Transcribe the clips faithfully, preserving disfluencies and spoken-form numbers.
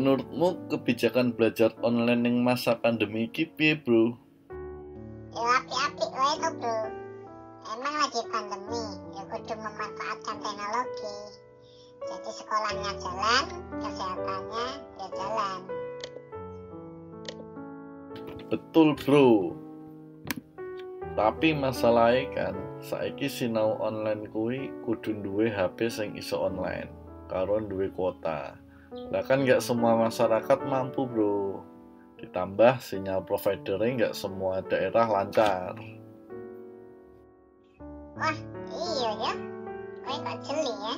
Menurutmu kebijakan belajar online yang masa pandemi iki piye, Bro? Ya apik-apik wae to, Bro. Emang lagi pandemi, ya kudu memanfaatkan teknologi. Jadi sekolahnya jalan, kesehatannya ya jalan. Betul, Bro. Tapi masalahnya kan, saiki sinau online kuwi kudu duwe H P sing iso online, karo duwe kuota. Lah kan nggak semua masyarakat mampu, Bro. Ditambah sinyal providernya nggak semua daerah lancar. Wah, iya ya. Kowe kok jeli ya?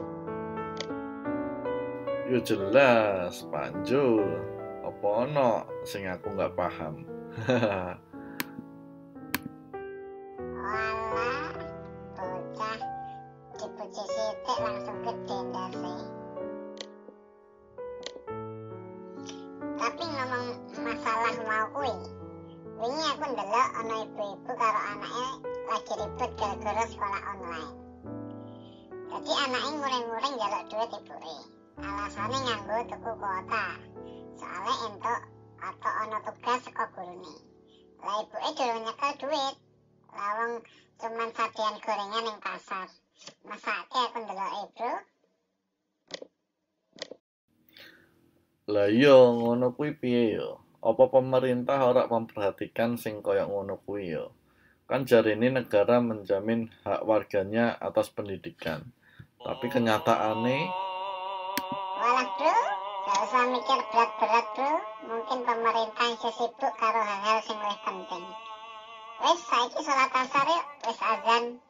Yo jelas, Panjul. Apa ono sing aku nggak paham? Walah, bocah dipuji sithik langsung gede ndase. Tapi ngomong masalah mau kuwi, wingi aku ndelok ana ibu-ibu karo anake lagi ribut gara-gara sekolah online. Jadi anake nguring-nguring njaluk duit ibuke. Alasane nganggo tuku kuota. Soale entuk atau ana tugas saka gurune. Lah ibuke dhewe nyekel duit. Lawang cuman sadean gorengan ning pasar. Masake aku ndeloke, Bro. Lah iya ngono kuwi piye yo? Apa pemerintah ora memperhatikan sing kaya ngono kuwi yo? Kan jarine negara menjamin hak warganya atas pendidikan. Tapi kenyataane Walah, Bro, gak usah mikir berat-berat, Bro. Mungkin pemerintah isih sibuk karo hal-hal sing luwih penting. Wis saiki salat asar yuk, wis azan.